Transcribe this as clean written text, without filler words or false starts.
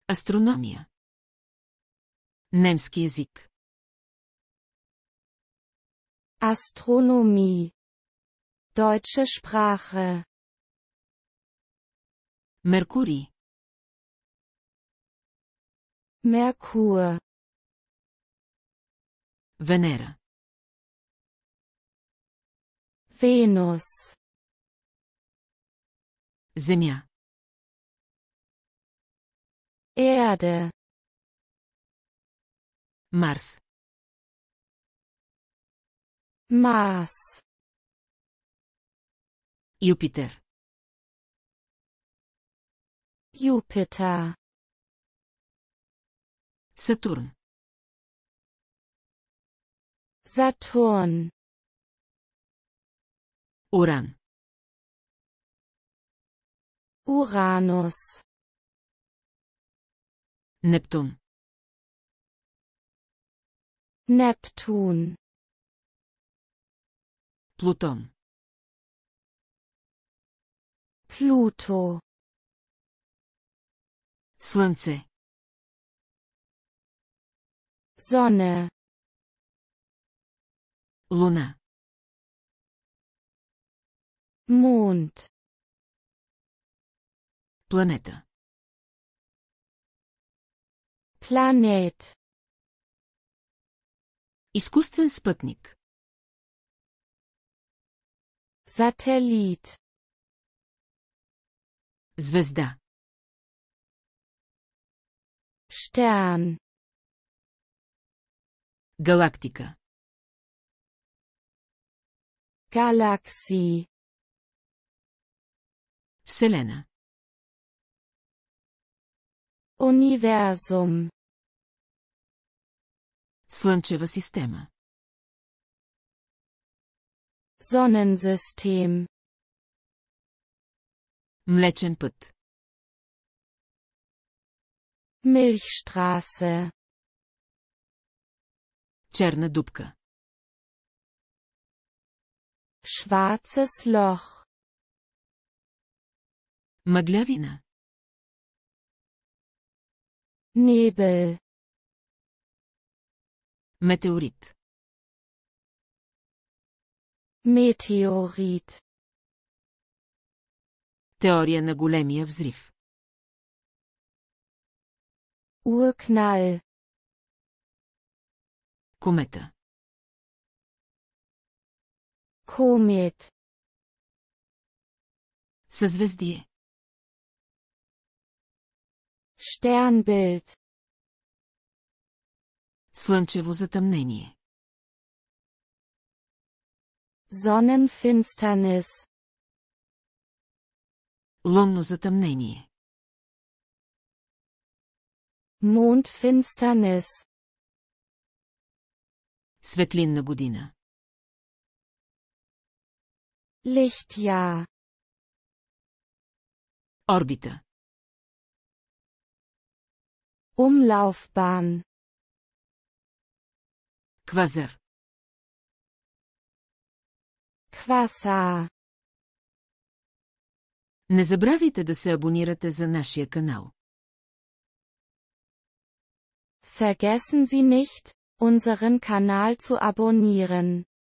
Астрономия. Немски език. Astronomie. Deutsche Sprache. Меркурий. Merkur. Венера. Venus. Земя. Erde. Марс. Mars. Юпитер. Jupiter. Сатурн. Saturn. Уран. Uranus. Нептун. Neptun. Плутон. Pluto. Слънце. Sonne. Луна. Mond. Планета. Planet. Изкуствен спътник. Satellit. Звезда. Stern. Галактика. Galaxie. Вселена. Universum. Слънчева система. Sonnensystem. Млечен път. Milchstraße. Черна дупка. Schwarzes Loch. Мъглявина. Nebel. Метеорит. Meteorit. Теория на големия взрив. Urknall. Комета. Komet. Съзвездие. Sternbild. Слънчево затъмнение. Sonnenfinsternis. Лунно затъмнение. Mondfinsternis. Светлинна година. Lichtjahr. Орбита. Umlaufbahn. Квазар. Quasar. Не забравяйте да се абонирате за нашия канал. Vergessen Sie nicht, unseren Kanal zu abonnieren.